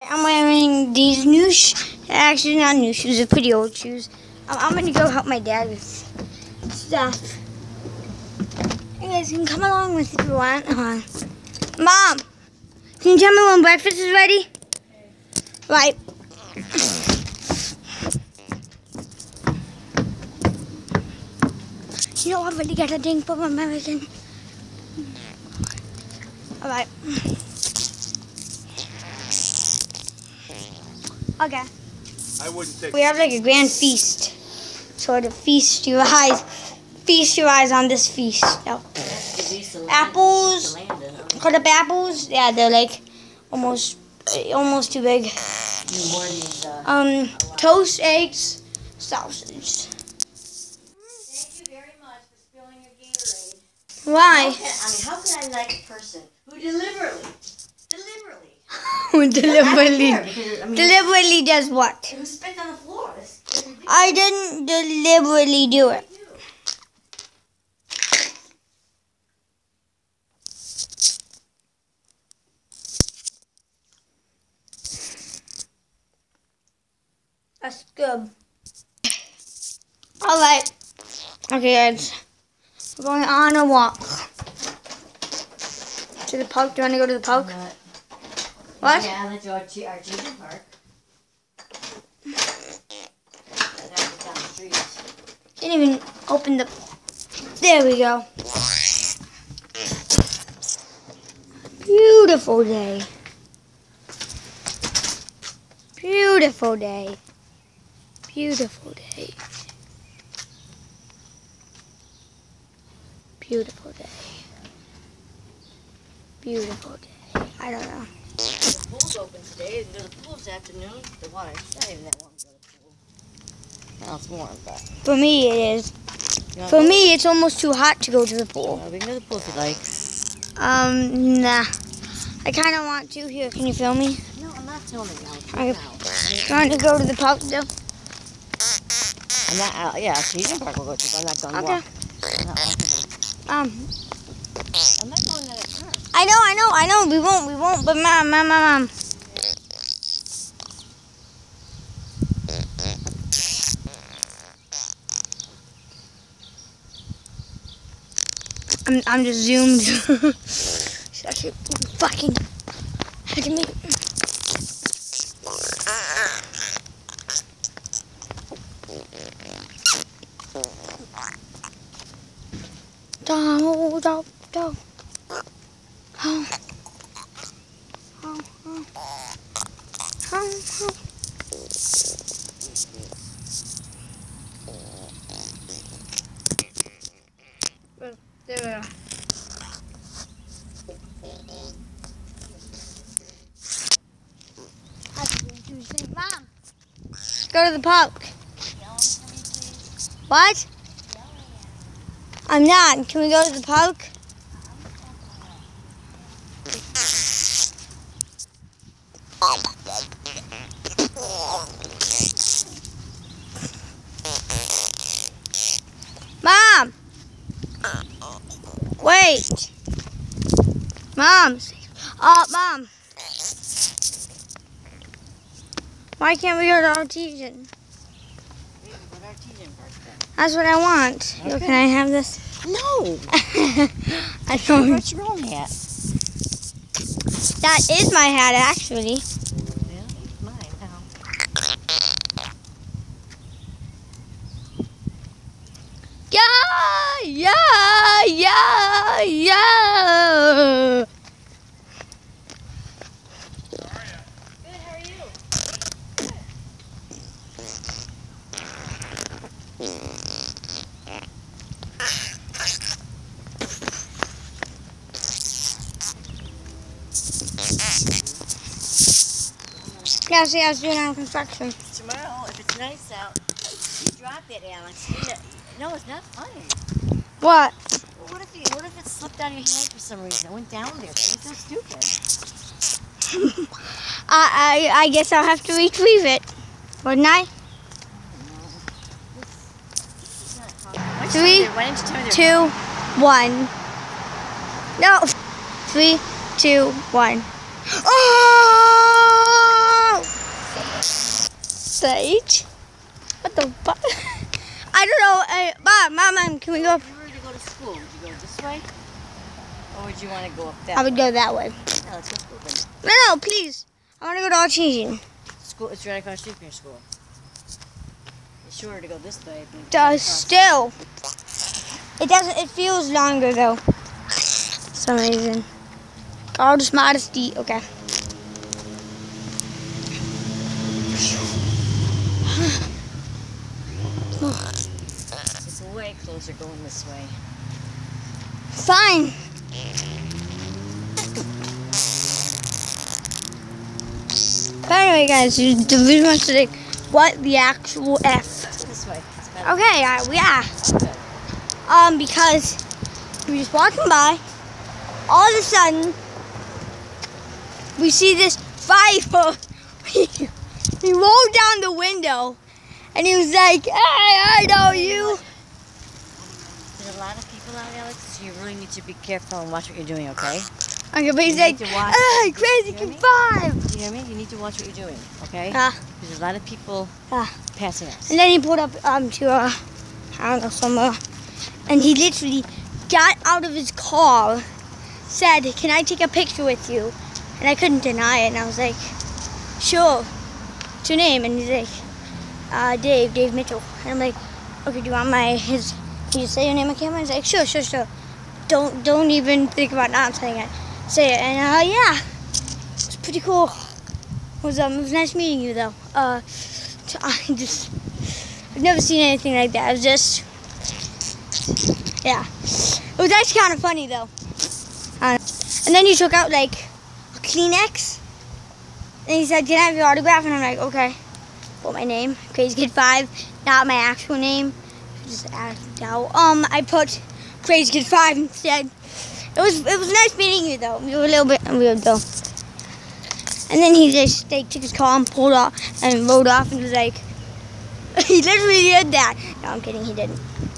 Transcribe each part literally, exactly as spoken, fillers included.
I'm wearing these new shoes. Actually, not new shoes. They're pretty old shoes. I'm, I'm going to go help my dad with stuff. You guys can come along with if you want. Hold on. Mom, can you tell me when breakfast is ready? Right. You know, I've already got a thing for American. All right. Okay. I wouldn't take. We have like a grand feast. Sort of feast your eyes. Feast your eyes on this feast. No. Apples. Cut up apples. Yeah, they're like almost, almost too big. Um, toast, eggs, sausage. Thank you very much for spilling your Gatorade. Why? How can, I mean, how can I like a person who deliberately, deliberately, Who deliberately, I don't care because, I mean, deliberately does what? who spit on the floor? It's, it's I didn't deliberately do it. That's good. All right. Okay, guys. We're going on a walk. To the park. Do you want to go to the park? not. What? Yeah, let's go to our children's park. That's down the street. Didn't even open the... There we go. Beautiful day. Beautiful day. Beautiful day. Beautiful day. Beautiful day. I don't know. The pool's open today. You can go to the pool this afternoon. The water's not even that warm to go to the pool. Now it's warm, but... For me, it is. No, For me, it's almost too hot to go to the pool. no, we can go to the pool if you like. Um, nah. I kind of want to. Here, can you film me? No, I'm not filming now. I- I'm Trying to go to the park though. I'm not out. Yeah, children's park we'll go to, but I'm not going to Okay. walk. I'm not walking. Um, I'm not going to that park. I know, I know, I know. We won't, we won't. But mom, mom, mom, mom. I'm, I'm just zoomed. Such a fucking. Had to make. Do, do, do. Oh. Oh, oh. Oh, oh. There we are. Mom, go to the park. What? I'm not. Can we go to the park? Mom! Wait! Mom! Oh, Mom! Why can't we go to Artesian? That's what I want. Okay. Can I have this? No! I don't. What's your own hat? That is my hat, actually. Yeah, it's mine now. Yeah, yeah, yeah, yeah. Good, how are you? Yeah, see, I was doing on construction. Tomorrow, if it's nice out, you drop it, Alex. You know, no, it's not funny. What? Well, what if you, what if it slipped out of your hand for some reason? It went down there. That'd be so stupid. I, I, I guess I'll have to retrieve it, wouldn't I? Three, Why didn't you tell me two, one. No. Three, two, one. Oh! stage. What the fuck? I don't know. Hey, Mom, Mom, Mom, can we go? If you were to go to school, would you go this way? Or would you want to go up that I would way? go that way. Yeah, let's go to school then. No, no, please. I want to go to Artesian. School, it's right across the street from your school. It's shorter to go this way. Than Does across. still. It doesn't. It feels longer though. For some reason. Oh, just modesty. Okay. It's way closer going this way. Fine. But anyway, guys, the vision wants to like what the actual F. This way. It's better. Okay, uh, yeah. Okay. Um, because we were just walking by, all of a sudden we see this fire. he, he rolled down the window, and he was like, "Hey, I know you." There's a lot of people out, Alex, so you really need to be careful and watch what you're doing, okay? Okay, but he's You like, need to watch. "Hey, crazy You hear kid me? five." Do you hear me? You need to watch what you're doing, okay? Yeah. Because there's a lot of people Yeah. passing us. And then he pulled up um to uh, I don't know, somewhere, and he literally got out of his car, said, "Can I take a picture with you?" And I couldn't deny it, and I was like, "Sure." What's your name? And he's like, uh, Dave, Dave Mitchell. And I'm like, "Okay, do you want my his? Can you say your name on camera?" He's like, "Sure, sure, sure. Don't don't even think about not saying it. Say it." And uh, yeah, it's pretty cool. It was um, it was nice meeting you though. Uh, I just. I've never seen anything like that. It was just, yeah. It was actually kind of funny though. Uh, and then he took out like a Kleenex. And he said, "Can I have your autograph?" And I'm like, "Okay." Put my name, Crazy Kid five, not my actual name. Just asked out. Um, I put Crazy Kid five instead. It was it was nice meeting you though. You were a little bit weird though. And then he just like took his car and pulled off and rode off and was like. He literally did that. No, I'm kidding. He didn't.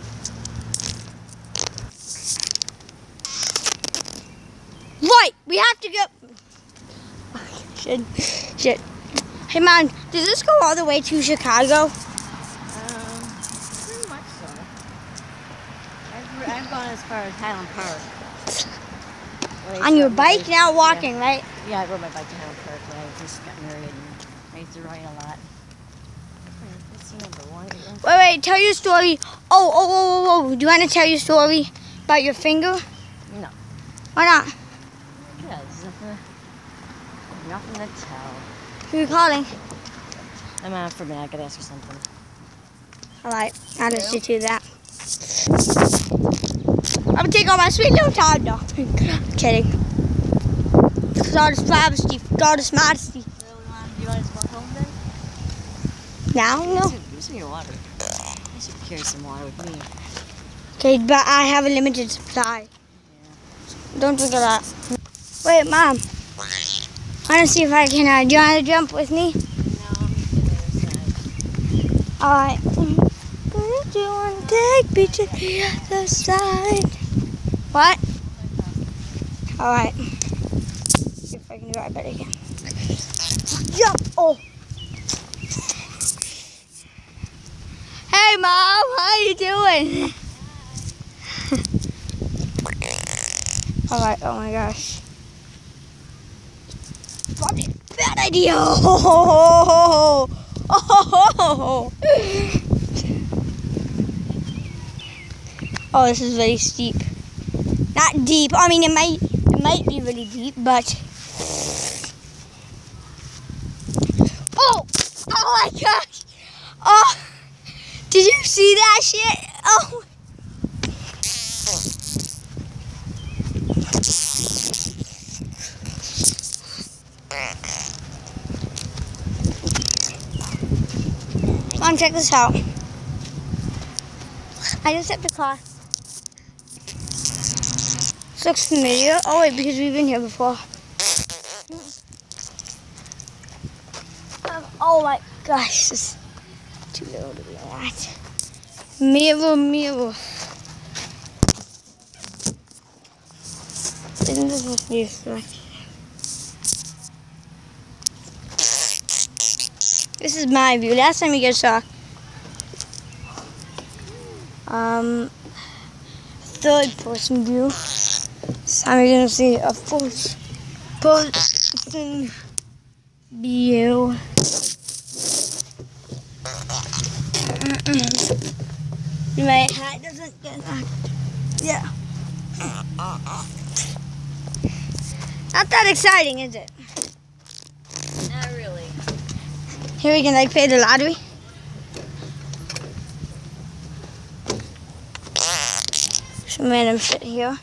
Right. We have to go. Shit. Shit. Hey, Mom. Does this go all the way to Chicago? Um, pretty much so. I've, I've gone as far as Highland Park. Well, I On your used to ride my bike, now walking, yeah. right? Yeah, I rode my bike to Highland Park when I just got married and I used to ride a lot. What's the number one? Wait, wait. Tell your story. Oh, oh, oh, oh, oh. Do you want to tell your story about your finger? No. Why not? Yeah, there's nothing, nothing to tell. Who are you calling? I'm out for a minute. I gotta ask you something. All right. I'll let you do that. I'm gonna take all my sweet little time. No, I'm kidding. Goddess modesty, goddess modesty. So, we want, do you want to walk home then? Now, no. Give me some of your water. I should carry some water with me. Okay, but I have a limited supply. Yeah. Don't drink a lot. Wait, Mom. I want to see if I can. Uh, do you want to jump with me? No, I'm to the other side. All right. Do you want to take me to the other side? What? All right. See if I can do it better again. Jump! Oh. Hey, Mom. How you doing? All right. Oh my gosh. Probably a bad idea. Oh, oh, oh, oh, this is very steep. Not deep. I mean, it might, it might be really deep, but. Oh, oh my gosh. Oh, did you see that shit? Oh. Come on, check this out. I just stepped across. This looks familiar. Oh wait, because we've been here before. Um, oh my gosh, this is too little to be that. Mirror, mirror. Isn't this supposed to be a reflection? This is my view. Last time you guys saw um, third person view. This time you're gonna see a fourth person view. My hat doesn't get that. Yeah. Not that exciting, is it? Not really. Here we can like play the lottery. Some random shit here.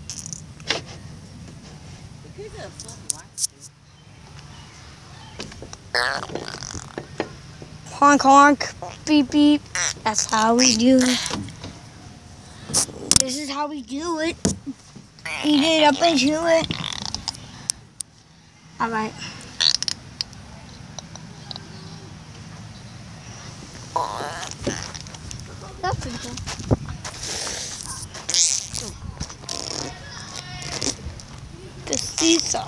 Honk honk, beep beep. That's how we do it. This is how we do it. Eat it up and chew it. All right. That's pretty cool. The seesaw.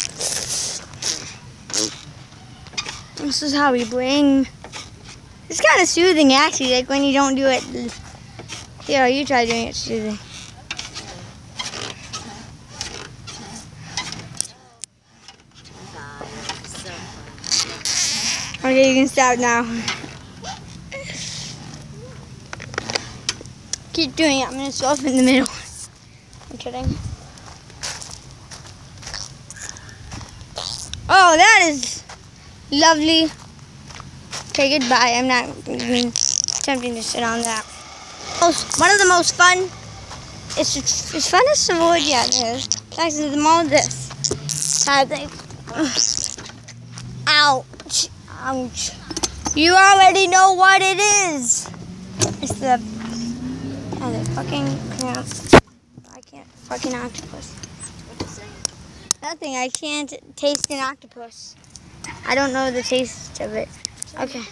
This is how we bring. It's kind of soothing, actually. Like when you don't do it. Here, you try doing it soothing. Okay, you can stop now. Keep doing it. I'm gonna stop in the middle. I'm kidding. Oh, that is lovely. Okay, goodbye. I'm not even attempting to sit on that. Most, one of the most fun. It's it's fun as the wood. Yeah, it is. Actually, the most this type thing. Ouch! Ouch! You already know what it is. It's the. Oh, the fucking crap. I can't fucking octopus. Nothing. I can't taste an octopus. I don't know the taste of it. Okay.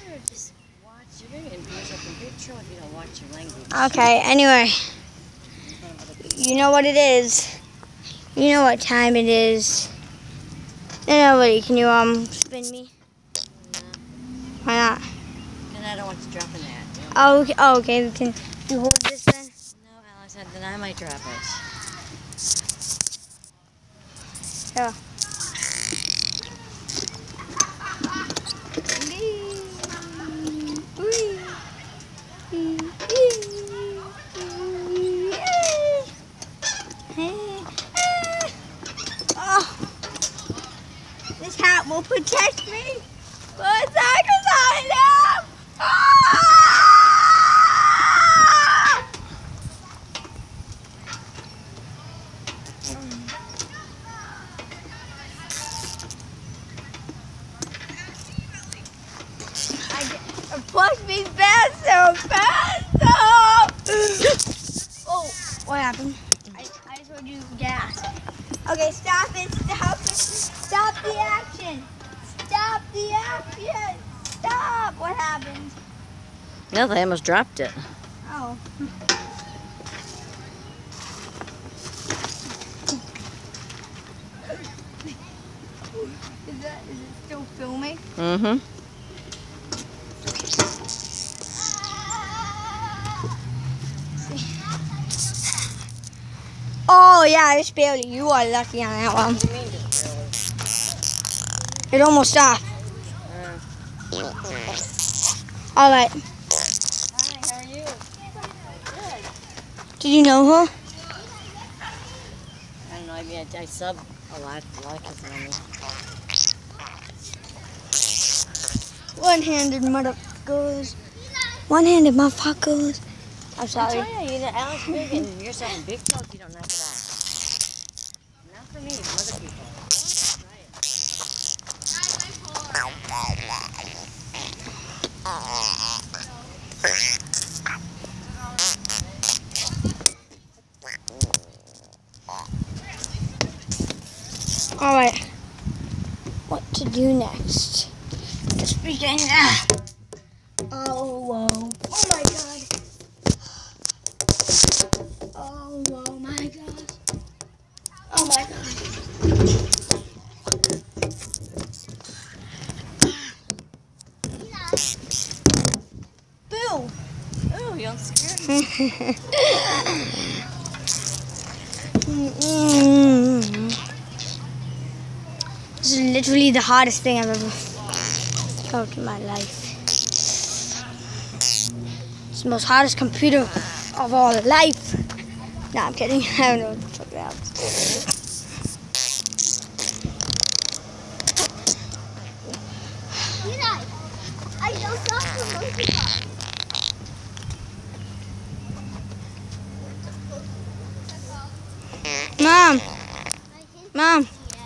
Okay, anyway. You know what it is. You know what time it is. Nobody, can you um spin me? No. Why not? Because I don't want you dropping that. You know? Oh, okay. Oh, okay. Can you hold this then? No, Alex, then I might drop it. Yeah. This hat will protect me. But it's not because I am. I get, push me fast so fast. Oh, what happened? I, I just heard you gas. Okay, stop it. Stop it. Stop the action. Stop the action. Stop. What happened? No, they almost dropped it. Oh. Is that, is it still filming? Mm-hmm. Oh, yeah, it's barely. You are lucky on that one. What do you mean just barely? It almost stopped. Uh, All right. Hi, how are you? Good. Did you know her? I don't know, I mean, I, I sub a lot. A lot of kids know me. One-handed motherfuckers. One-handed motherfuckers. I'm sorry. I tell you, you're Alex Big and you're selling big talk, you don't knock it out. Not for me, for other people. Try it. All right. What to do next? Just begin. Oh, whoa. Oh, my God. Oh, oh my God. Oh my God. jump scare? This is literally the hardest thing I've ever felt in my life. It's the most hardest computer of all life. No, I'm kidding. I don't know what the fuck that was. I don't know the monkey part. Mom! Mom!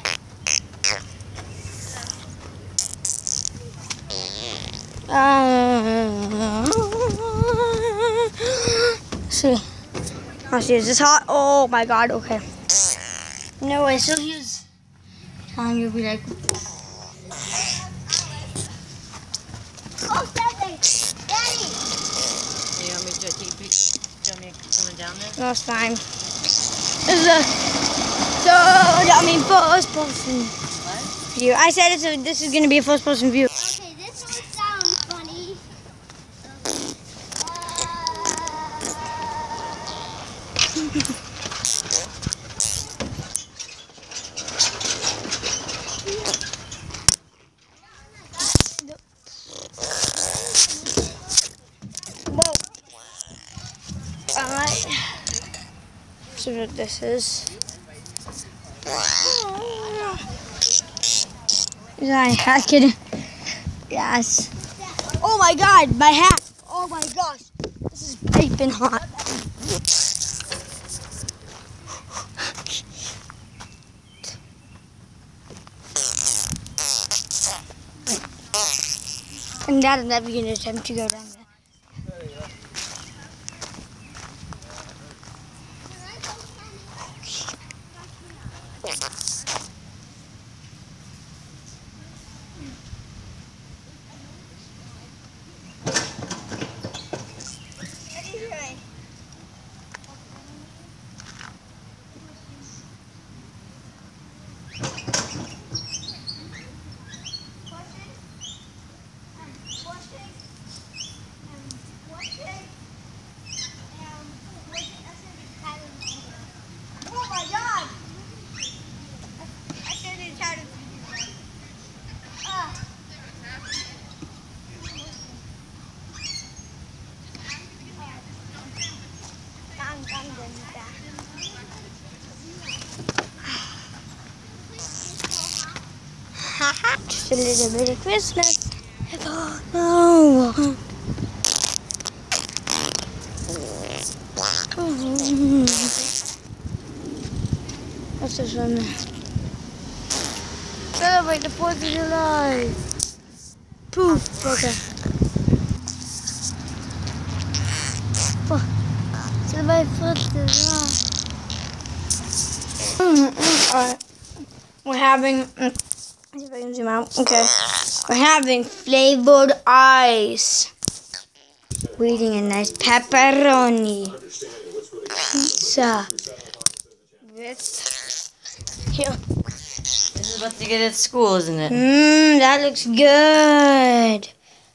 Uh, see. Oh, see, is this hot? Oh my god, okay. No way, so he's telling you to be like, Oh, Daddy! Daddy! You want me to take a picture? Do you want me coming down there? no, it's fine. This is a, so, I mean, first person What? view. I said it's a, this is going to be a first person view. Okay, this one sounds funny. Whoa. Alright. So what this is. Is that a hat, kid? Yes. Oh my god, my hat. Oh my gosh. This is piping hot. And that is never going to attempt to go down there. Oh my god! I shouldn't have tried to. Ah. Just a little bit of Christmas. Oh. What's this one there? Celebrate the fourth of July. Poof. Okay. Oh, celebrate fourth of July. Alright. We're having. See if I can zoom out. Okay. We're having flavored ice. We're eating a nice pepperoni pizza with here. This is what you get at school, isn't it? Mmm, that looks good.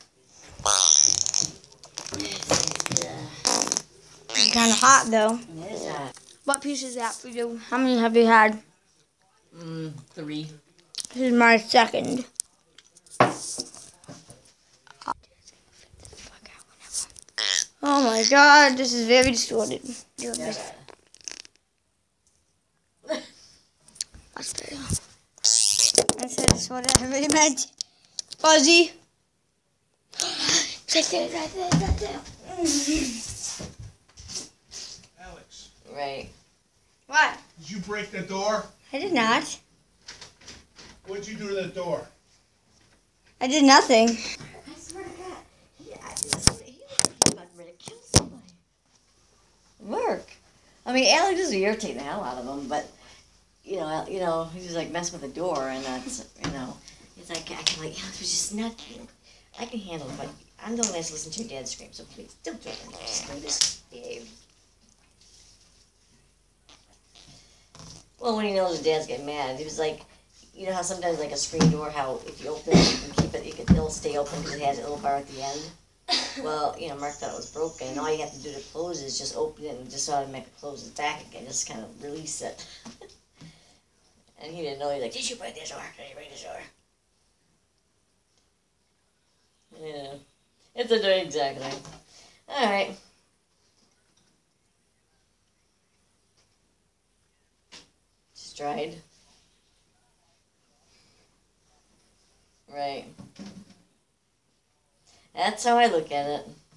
It's kind of hot though. It is hot. What piece is that for you? How many have you had? Mm, three. This is my second. Oh my god, this is very distorted. Yeah. That's fair. That's what I really meant. Fuzzy. Right there, right there, right there. Alex, Right. What? did you break the door? I did not. What'd you do to the door? I did nothing. I swear to God. He, I, he was about ready to kill somebody. Work. I mean, Alex just irritating the hell out of him, but, you know, you know, he was like messing with the door, and that's, you know, it's like, I can like, Alex was just not, I can handle it, but I'm the one that's listening to your dad scream, so please, don't do it. Just do this, behave. Well, when he knows his dad's getting mad, he was like, you know how sometimes like a screen door, how if you open it, you can keep it, you can, it'll stay open because it has a little bar at the end. Well, you know, Mark thought it was broken, and all you have to do to close it is just open it and just automatically close it back again, just kind of release it. And he didn't know. He's like, "Did you break this door? Did you break this door?" Yeah, it's a door exactly. All right. Just dried. Right. That's how I look at it.